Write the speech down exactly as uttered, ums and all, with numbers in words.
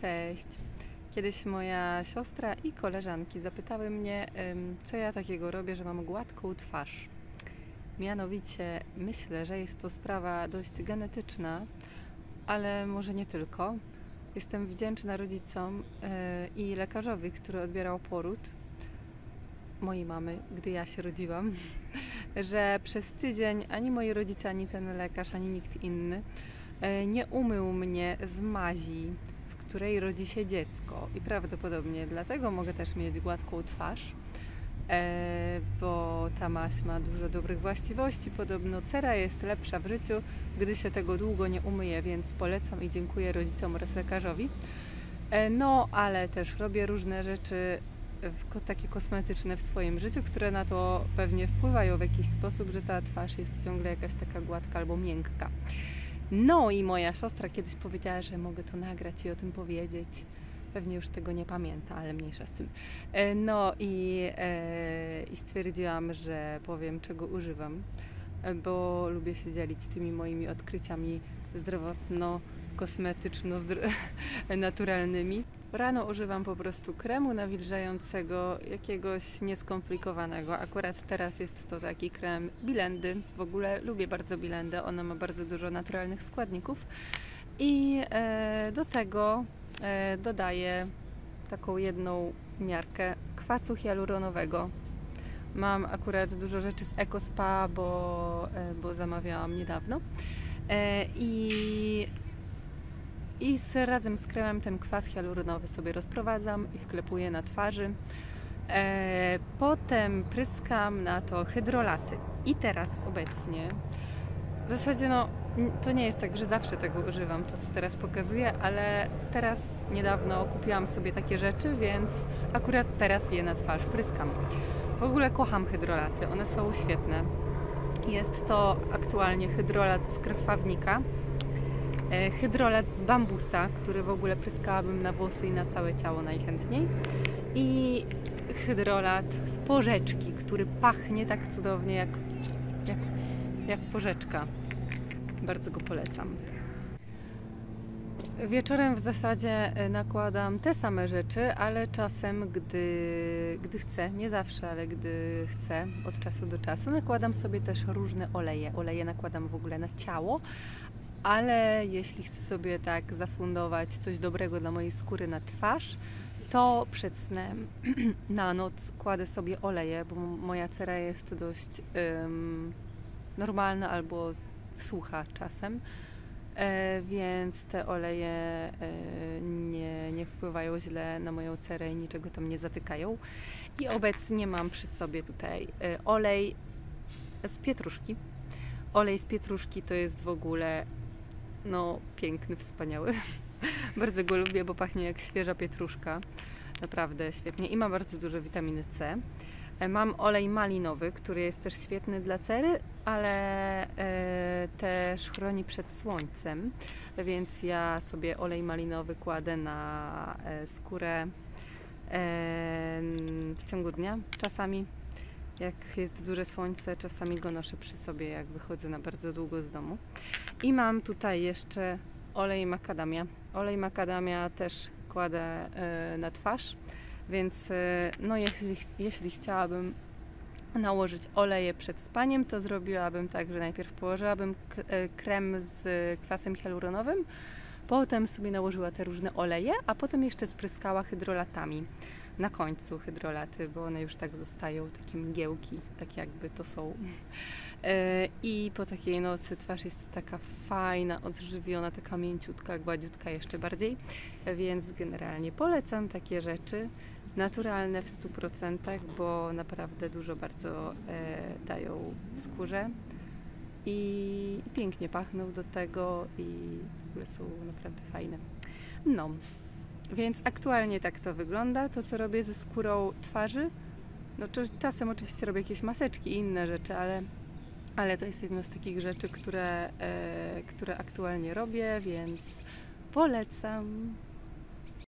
Cześć! Kiedyś moja siostra i koleżanki zapytały mnie, co ja takiego robię, że mam gładką twarz. Mianowicie myślę, że jest to sprawa dość genetyczna, ale może nie tylko. Jestem wdzięczna rodzicom i lekarzowi, który odbierał poród mojej mamy, gdy ja się rodziłam, że przez tydzień ani moi rodzice, ani ten lekarz, ani nikt inny nie umył mnie z mazi, w której rodzi się dziecko. I prawdopodobnie dlatego mogę też mieć gładką twarz, bo ta maź ma dużo dobrych właściwości. Podobno cera jest lepsza w życiu, gdy się tego długo nie umyje, więc polecam i dziękuję rodzicom oraz lekarzowi. No, ale też robię różne rzeczy takie kosmetyczne w swoim życiu, które na to pewnie wpływają w jakiś sposób, że ta twarz jest ciągle jakaś taka gładka albo miękka. No i moja siostra kiedyś powiedziała, że mogę to nagrać i o tym powiedzieć. Pewnie już tego nie pamięta, ale mniejsza z tym. No i, e, i stwierdziłam, że powiem, czego używam, bo lubię się dzielić tymi moimi odkryciami zdrowotno-kosmetyczno-naturalnymi. Rano używam po prostu kremu nawilżającego, jakiegoś nieskomplikowanego. Akurat teraz jest to taki krem Bilendy. W ogóle lubię bardzo Bilendę, ona ma bardzo dużo naturalnych składników. I e, do tego e, dodaję taką jedną miarkę kwasu hialuronowego. Mam akurat dużo rzeczy z EcoSpa, bo, e, bo zamawiałam niedawno. E, I I z, razem z kremem ten kwas hialuronowy sobie rozprowadzam i wklepuję na twarzy. E, potem pryskam na to hydrolaty. I teraz obecnie, w zasadzie no, to nie jest tak, że zawsze tego używam, to co teraz pokazuję, ale teraz niedawno kupiłam sobie takie rzeczy, więc akurat teraz je na twarz pryskam. W ogóle kocham hydrolaty, one są świetne. Jest to aktualnie hydrolat z krwawnika. Hydrolat z bambusa, który w ogóle pryskałabym na włosy i na całe ciało najchętniej. I hydrolat z porzeczki, który pachnie tak cudownie jak, jak, jak porzeczka. Bardzo go polecam. Wieczorem w zasadzie nakładam te same rzeczy, ale czasem, gdy, gdy chcę, nie zawsze, ale gdy chcę, od czasu do czasu, nakładam sobie też różne oleje. Oleje nakładam w ogóle na ciało, ale jeśli chcę sobie tak zafundować coś dobrego dla mojej skóry na twarz, to przed snem na noc kładę sobie oleje, bo moja cera jest dość um, normalna albo sucha czasem, e, więc te oleje e, nie, nie wpływają źle na moją cerę i niczego tam nie zatykają. I obecnie mam przy sobie tutaj e, olej z pietruszki. Olej z pietruszki to jest w ogóle no piękny, wspaniały. Bardzo go lubię, bo pachnie jak świeża pietruszka. Naprawdę świetnie i ma bardzo dużo witaminy C. Mam olej malinowy, który jest też świetny dla cery, ale e, też chroni przed słońcem, więc ja sobie olej malinowy kładę na e, skórę e, w ciągu dnia. Czasami jak jest duże słońce, czasami go noszę przy sobie, jak wychodzę na bardzo długo z domu. I mam tutaj jeszcze olej makadamia. Olej makadamia też kładę y, na twarz, więc y, no jeśli, jeśli chciałabym nałożyć oleje przed spaniem, to zrobiłabym tak, że najpierw położyłabym krem z kwasem hialuronowym, potem sobie nałożyła te różne oleje, a potem jeszcze spryskała hydrolatami. Na końcu hydrolaty, bo one już tak zostają, takie mgiełki, tak jakby to są. I po takiej nocy twarz jest taka fajna, odżywiona, taka mięciutka, gładziutka jeszcze bardziej, więc generalnie polecam takie rzeczy naturalne w stu procentach, bo naprawdę dużo bardzo dają skórze i, i pięknie pachną do tego i w ogóle są naprawdę fajne. No. Więc aktualnie tak to wygląda, to co robię ze skórą twarzy. No czasem oczywiście robię jakieś maseczki i inne rzeczy, ale, ale to jest jedna z takich rzeczy, które, e, które aktualnie robię, więc polecam.